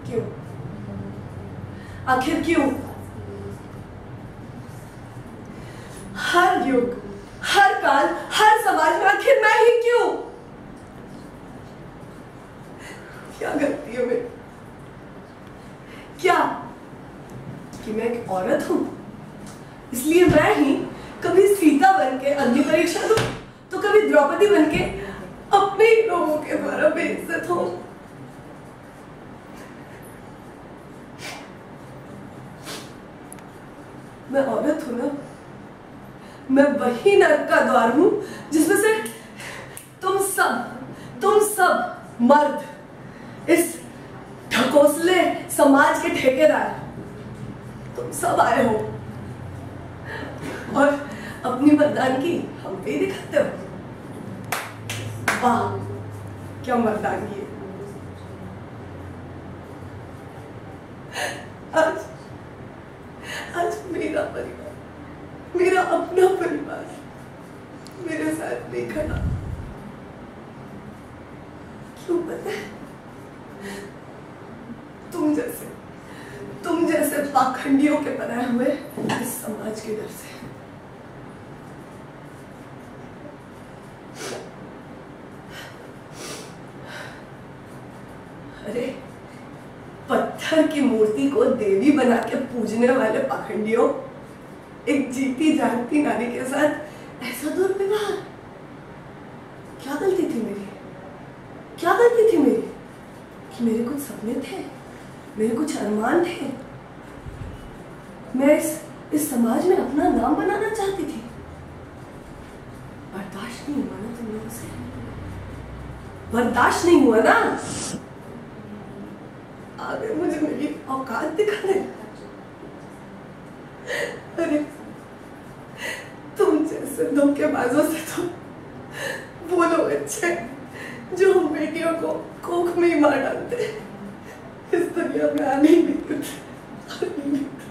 क्यों? आखिर क्यों? हर युग, हर काल, हर समाज में आखिर मैं ही क्यों? क्या गलती है मेरी? क्या कि मैं एक औरत हूं, इसलिए मैं ही कभी सीता बनके अग्नि परीक्षा दूं, तो कभी द्रौपदी बनके अपने ही लोगों के द्वारा बेइज्जत हूं। मैं औरत हूं ना, मैं वही नरक का द्वार हूं जिसमें से तुम सब मर्द, इस ढकोसले समाज के ठेकेदार, तुम सब आए हो और अपनी मर्दानगी हम पे ही दिखाते हो। वाह, क्या मर्दानगी है। आज मेरा परिवार, मेरा अपना परिवार मेरे साथ नहीं खड़ा। क्यों पता है? तुम जैसे पाखंडियों के बनाए हुए इस समाज के डर से। अरे पत्थर की मूर्ति को देवी बना के पूजने वाले पाखंडियों, एक जीती जागती नारी के साथ ऐसा दुर्व्यवहार। क्या गलती थी मेरी? क्या गलती थी मेरी कि मेरे कुछ सपने थे, मेरे कुछ अरमान थे, मैं इस समाज में अपना नाम बनाना चाहती थी। बर्दाश्त नहीं हुआ ना तुम लोगों से, बर्दाश्त नहीं हुआ ना। आगे मुझे मेरी औकात दिखाने। अरे तुम जैसे धोखेबाजों से तो वो लोग अच्छे जो हम बेटियों को कोख में ही मार डालते, इस दुनिया में आने ही नहीं देते।